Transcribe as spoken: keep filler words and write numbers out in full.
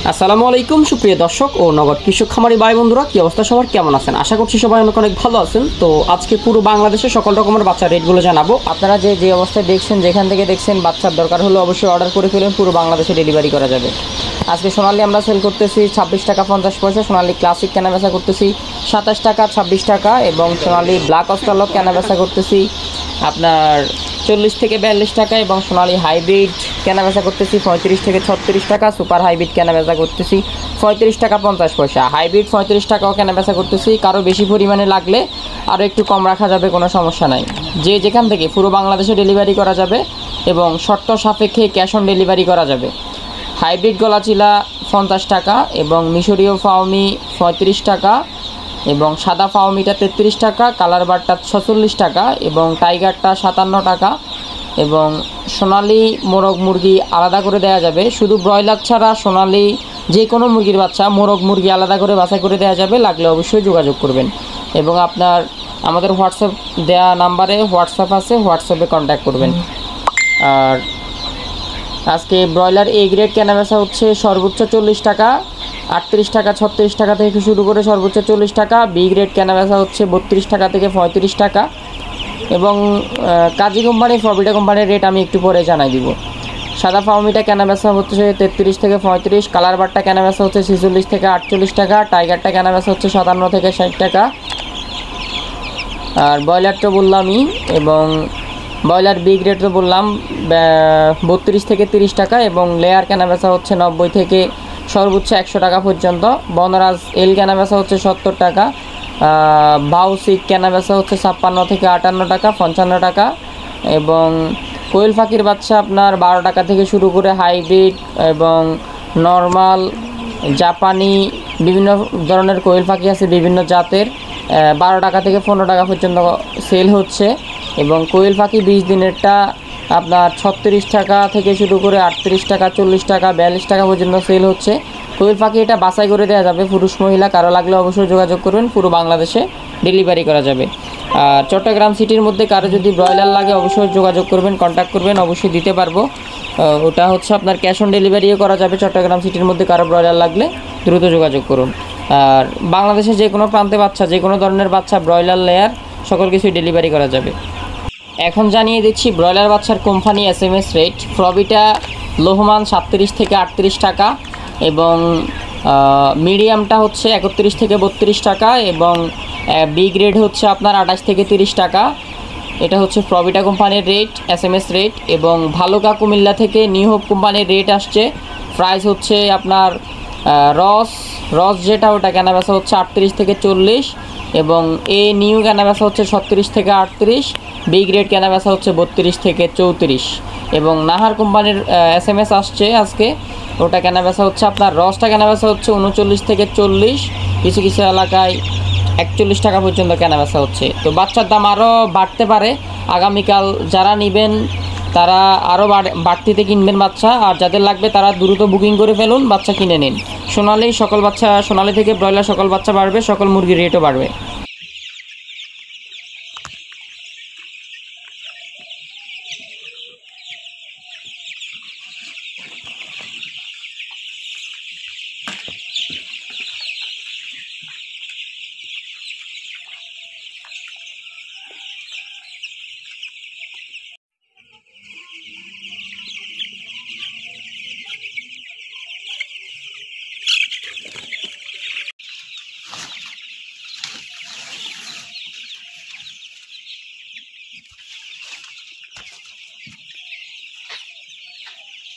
আসসালামু আলাইকুম সুপ্রিয় দর্শক ও নগদ কৃষক খামারি ভাই বন্ধুরা, কি অবস্থা সবার, কেমন আছেন? আশা করছি সবাই অনেক অনেক ভালো আছেন। তো আজকে পুরো বাংলাদেশে সকল রকমের বাচ্চার রেটগুলো জানাবো। আপনারা যে যে অবস্থায় দেখছেন, যেখান থেকে দেখছেন, বাচ্চার দরকার হলে অবশ্যই অর্ডার করে ফেলুন, পুরো বাংলাদেশে ডেলিভারি করা যাবে। আজকে সোনালি আমরা সেল করতেছি ছাব্বিশ টাকা পঞ্চাশ পয়সা, সোনালি ক্লাসিক কেনাবেচা করতেছি সাতাশ টাকা ছাব্বিশ টাকা, এবং সোনালি ব্ল্যাক অস্ট্রালক কেনাবেচা করতেছি আপনার চল্লিশ থেকে বিয়াল্লিশ টাকা, এবং সোনালি হাইব্রিড কেনাবেচা করতেছি পঁয়ত্রিশ থেকে ছত্রিশ টাকা, সুপার হাইব্রিড কেনাবেচা করতেছি পঁয়ত্রিশ টাকা পঞ্চাশ পয়সা, হাইব্রিড পঁয়ত্রিশ টাকাও কেনাবেচা করতেছি। কারো বেশি পরিমাণে লাগলে আরও একটু কম রাখা যাবে, কোনো সমস্যা নাই। যে যেখান থেকে পুরো বাংলাদেশে ডেলিভারি করা যাবে এবং শর্ত সাপেক্ষে ক্যাশ অন ডেলিভারি করা যাবে। হাইব্রিড গলাচিলা পঞ্চাশ টাকা, এবং মিশরীয় ফাউমি পঁয়ত্রিশ টাকা, এবং সাদা ফাউমিটা তেত্রিশ টাকা, কালার বারটা ছচল্লিশ টাকা, এবং টাইগারটা সাতান্ন টাকা, এবং সোনালি মোরগ মুরগি আলাদা করে দেওয়া যাবে। শুধু ব্রয়লার ছাড়া সোনালি যে কোনো মুরগির বাচ্চা মোরগ মুরগি আলাদা করে বাছাই করে দেওয়া যাবে, লাগলে অবশ্যই যোগাযোগ করবেন। এবং আপনার আমাদের হোয়াটসঅ্যাপ দেওয়া নাম্বারে হোয়াটসঅ্যাপ আছে, হোয়াটসঅ্যাপে কন্ট্যাক্ট করবেন। আর আজকে ব্রয়লার এ গ্রেড কেনাবেচা হচ্ছে সর্বোচ্চ চল্লিশ টাকা, আটত্রিশ টাকা ছত্রিশ টাকা থেকে শুরু করে সর্বোচ্চ চল্লিশ টাকা। বি গ্রেড কেনাবেচা হচ্ছে বত্রিশ টাকা থেকে পঁয়ত্রিশ টাকা, এবং কাজী কোম্পানি ফরবিটা কোম্পানির রেট আমি একটু পরে জানাই দিব। সাদা ফাউমিটা কেনাবেচা হচ্ছে তেত্রিশ থেকে পঁয়ত্রিশ, কালার বারটা কেনাবেচা হচ্ছে ছেচল্লিশ থেকে আটচল্লিশ টাকা, টাইগারটা কেনাবেচা হচ্ছে সাতান্ন থেকে ষাট টাকা। আর ব্রয়লারটা বললামই, এবং ব্রয়লার বি গ্রেড তো বললাম বত্রিশ থেকে তিরিশ টাকা, এবং লেয়ার কেনাবেচা হচ্ছে নব্বই থেকে সর্বোচ্চ একশো টাকা পর্যন্ত। বনরাজ এল কেনাবেচা হচ্ছে সত্তর টাকা, বাউসিক কেনাবেচা হচ্ছে ছাপ্পান্ন থেকে আটান্ন টাকা পঞ্চান্ন টাকা, এবং কোয়েল পাখির বাচ্চা আপনার বারো টাকা থেকে শুরু করে হাইব্রিড এবং নর্মাল জাপানি বিভিন্ন ধরনের কোয়েল পাখি আছে বিভিন্ন জাতের, বারো টাকা থেকে পনেরো টাকা পর্যন্ত সেল হচ্ছে। এবং কোয়েল পাখি বিশ দিনেরটা আপনার ছত্রিশ টাকা থেকে শুরু করে আটত্রিশ টাকা চল্লিশ টাকা বিয়াল্লিশ টাকা পর্যন্ত সেল হচ্ছে। কোয়েল পাখি এটা বাছাই করে দেওয়া যাবে, পুরুষ মহিলা কারো লাগলে অবশ্যই যোগাযোগ করবেন, পুরো বাংলাদেশে ডেলিভারি করা যাবে। আর চট্টগ্রাম সিটির মধ্যে কারো যদি ব্রয়লার লাগে অবশ্যই যোগাযোগ করবেন, কন্ট্যাক্ট করবেন, অবশ্যই দিতে পারবো। ওটা হচ্ছে আপনার ক্যাশ অন ডেলিভারিও করা যাবে। চট্টগ্রাম সিটির মধ্যে কারো ব্রয়লার লাগলে দ্রুত যোগাযোগ করুন। আর বাংলাদেশে যে কোনো প্রান্তে বাচ্চা, যে কোনো ধরনের বাচ্চা, ব্রয়লার লেয়ার সকল কিছুই ডেলিভারি করা যাবে। এখন জানিয়ে দিচ্ছি ব্রয়লার বাচ্চার company S M S rate. ফ্রবিটা লোহমান সাতত্রিশ থেকে আটত্রিশ টাকা, এবং মিডিয়ামটা হচ্ছে একত্রিশ থেকে বত্রিশ টাকা, এবং বি গ্রেড হচ্ছে আপনার আঠাশ থেকে তিরিশ টাকা। এটা হচ্ছে ফ্রবিটা কোম্পানির rate, S M S rate. এবং ভালুকা কুমিল্লা থেকে নিউ হোপ কোম্পানির রেট আসছে, প্রাইস হচ্ছে আপনার রস রস যেটা ওটা কেনাবেচা হচ্ছে আটত্রিশ থেকে চল্লিশ, এবং এ নিউ কেনাবেচা হচ্ছে ছত্রিশ থেকে আটত্রিশ, বি গ্রেড কেনাবেচা হচ্ছে বত্রিশ থেকে চৌত্রিশ। এবং নাহার কোম্পানির এস এম এস আসছে আজকে, ওটা কেনাবেচা হচ্ছে আপনার রসটা কেনাবেচা হচ্ছে উনচল্লিশ থেকে চল্লিশ, কিছু কিছু এলাকায় একচল্লিশ টাকা পর্যন্ত কেনাবেচা হচ্ছে। তো বাচ্চার দাম আরও বাড়তে পারে আগামীকাল, যারা নেবেন তারা আরও বাড়তিতে কিনবেন বাচ্চা, আর যাদের লাগবে তারা দ্রুত বুকিং করে ফেলুন, বাচ্চা কিনে নিন। সোনালি সকল বাচ্চা, সোনালি থেকে ব্রয়লার সকল বাচ্চা বাড়বে, সকল মুরগির রেটও বাড়বে।